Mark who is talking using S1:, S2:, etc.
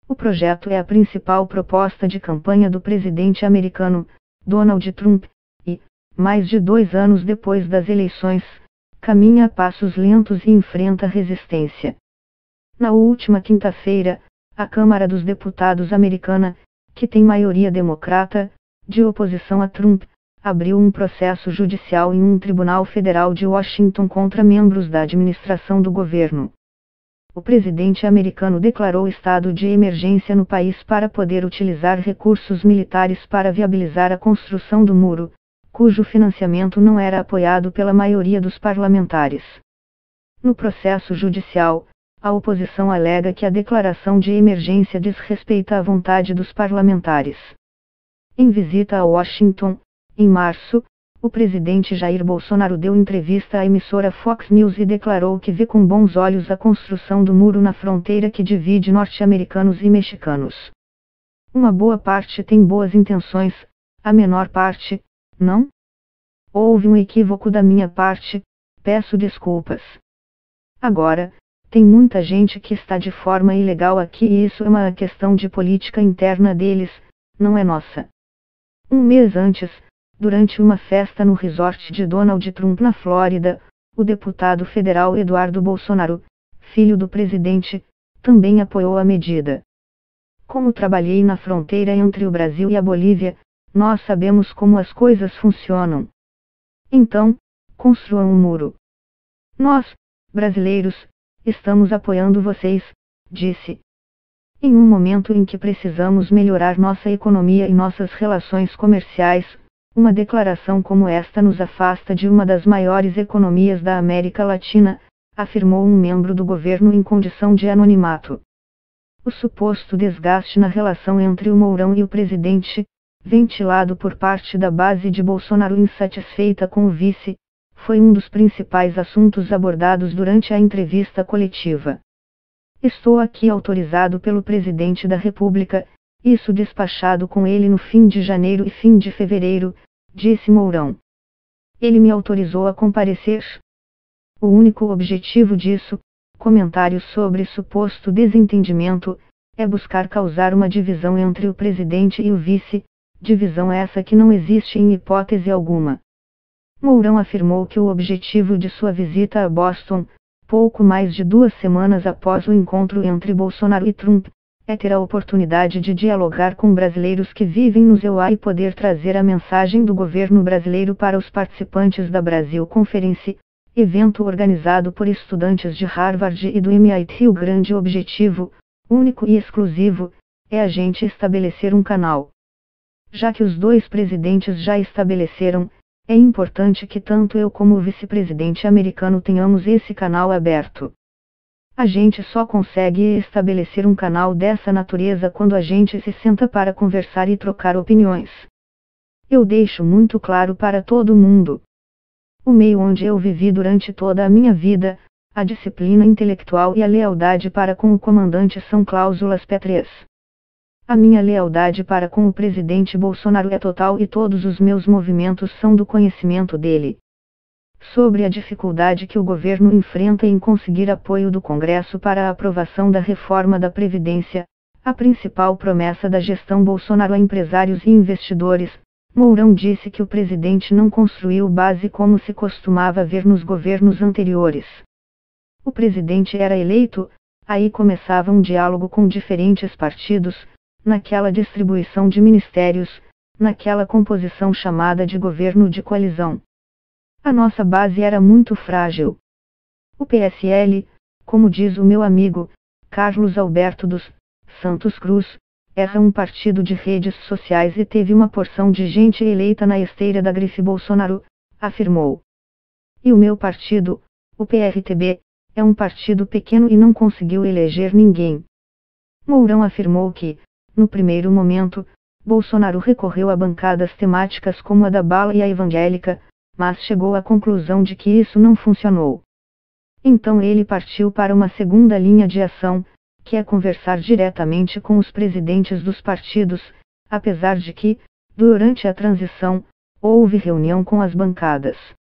S1: O projeto é a principal proposta de campanha do presidente americano, Donald Trump, e, mais de 2 anos depois das eleições, caminha a passos lentos e enfrenta resistência. Na última quinta-feira, a Câmara dos Deputados americana, que tem maioria democrata, de oposição a Trump, abriu um processo judicial em um tribunal federal de Washington contra membros da administração do governo. O presidente americano declarou estado de emergência no país para poder utilizar recursos militares para viabilizar a construção do muro, cujo financiamento não era apoiado pela maioria dos parlamentares. No processo judicial, a oposição alega que a declaração de emergência desrespeita a vontade dos parlamentares. Em visita a Washington, em março, o presidente Jair Bolsonaro deu entrevista à emissora Fox News e declarou que vê com bons olhos a construção do muro na fronteira que divide norte-americanos e mexicanos. Uma boa parte tem boas intenções, a menor parte, não? Houve um equívoco da minha parte, peço desculpas. Agora, tem muita gente que está de forma ilegal aqui e isso é uma questão de política interna deles, não é nossa. Um mês antes, durante uma festa no resort de Donald Trump na Flórida, o deputado federal Eduardo Bolsonaro, filho do presidente, também apoiou a medida. Como trabalhei na fronteira entre o Brasil e a Bolívia, nós sabemos como as coisas funcionam. Então, construam um muro. Nós, brasileiros, estamos apoiando vocês, disse. Em um momento em que precisamos melhorar nossa economia e nossas relações comerciais, uma declaração como esta nos afasta de uma das maiores economias da América Latina, afirmou um membro do governo em condição de anonimato. O suposto desgaste na relação entre o Mourão e o presidente, ventilado por parte da base de Bolsonaro insatisfeita com o vice, foi um dos principais assuntos abordados durante a entrevista coletiva. Estou aqui autorizado pelo presidente da República, isso despachado com ele no fim de janeiro e fim de fevereiro, disse Mourão. Ele me autorizou a comparecer. O único objetivo disso, comentários sobre suposto desentendimento, é buscar causar uma divisão entre o presidente e o vice, divisão essa que não existe em hipótese alguma. Mourão afirmou que o objetivo de sua visita a Boston, pouco mais de 2 semanas após o encontro entre Bolsonaro e Trump, é ter a oportunidade de dialogar com brasileiros que vivem no EUA e poder trazer a mensagem do governo brasileiro para os participantes da Brasil Conference, evento organizado por estudantes de Harvard e do MIT. O grande objetivo, único e exclusivo, é a gente estabelecer um canal. Já que os 2 presidentes já estabeleceram, é importante que tanto eu como o vice-presidente americano tenhamos esse canal aberto. A gente só consegue estabelecer um canal dessa natureza quando a gente se senta para conversar e trocar opiniões. Eu deixo muito claro para todo mundo. O meio onde eu vivi durante toda a minha vida, a disciplina intelectual e a lealdade para com o comandante são cláusulas pétreas. A minha lealdade para com o presidente Bolsonaro é total e todos os meus movimentos são do conhecimento dele. Sobre a dificuldade que o governo enfrenta em conseguir apoio do Congresso para a aprovação da reforma da Previdência, a principal promessa da gestão Bolsonaro a empresários e investidores, Mourão disse que o presidente não construiu base como se costumava ver nos governos anteriores. O presidente era eleito, aí começava um diálogo com diferentes partidos, naquela distribuição de ministérios, naquela composição chamada de governo de coalizão. A nossa base era muito frágil. O PSL, como diz o meu amigo, Carlos Alberto dos Santos Cruz, era um partido de redes sociais e teve uma porção de gente eleita na esteira da grife Bolsonaro, afirmou. E o meu partido, o PRTB, é um partido pequeno e não conseguiu eleger ninguém. Mourão afirmou que, no primeiro momento, Bolsonaro recorreu a bancadas temáticas como a da bala e a evangélica, mas chegou à conclusão de que isso não funcionou. Então ele partiu para uma segunda linha de ação, que é conversar diretamente com os presidentes dos partidos, apesar de que, durante a transição, houve reunião com as bancadas.